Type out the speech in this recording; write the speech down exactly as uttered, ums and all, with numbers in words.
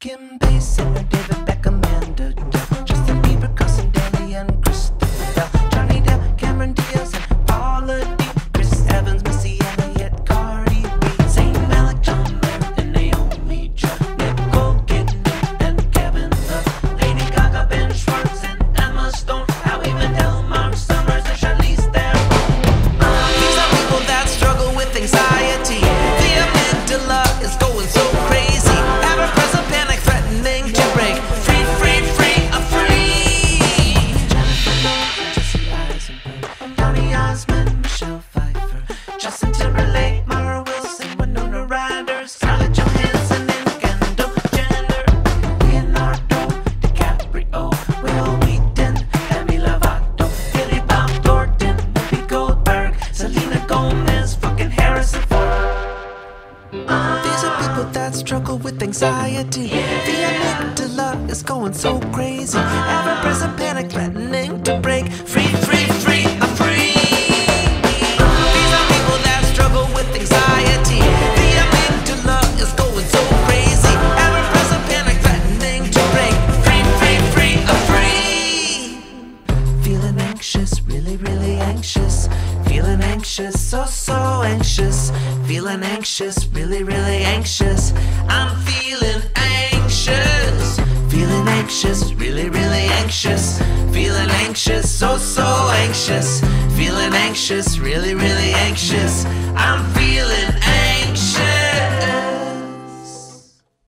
Kim Basinger, David Beckham, and Adele, Justin Bieber, Cousin Daly, and Christopher Bell, Johnny Depp, Cameron Diaz, and Paula Dee, Chris Evans, Missy Elliott, Cardi B, Zayn Malik, John Mayer, and Naomi Judd, Nicole Kidman, and Kevin Love, Lady Gaga, Ben Schwartz, and Emma Stone, Howie Mandel, Mark Summers, and Charlize Theron. Uh, these are people that struggle with anxiety. The amygdala is going so crazy. Ever-present panic threatening to break. Free, free, free, I'm free. Jesse Eisenberg, Donny Osmond, Michelle Pfeiffer, Justin Timberlake, Mara Wilson, Winona Ryder, Scarlett Johansson, and Kendall Jenner, Leonardo DiCaprio, Will Wheaton, Demi Lovato, Billy Bob Thornton, Whoopi Goldberg, Selena Gomez, fucking Harrison Ford. Uh, these are people that struggle with anxiety. The amygdala is going so crazy. Ever-present panic threatening to break. Free, free, free, I'm free. Uh, these are people that struggle with anxiety. The amygdala is going so crazy. Ever-present panic threatening to break. Free, free, free, I'm free. Feeling anxious, really, really anxious. Feeling anxious, so, so anxious. Feeling anxious, really, really anxious. I'm feeling anxious. Feeling anxious, really, really anxious. Feeling anxious, so, so anxious. Feeling anxious, really, really anxious. I'm feeling anxious.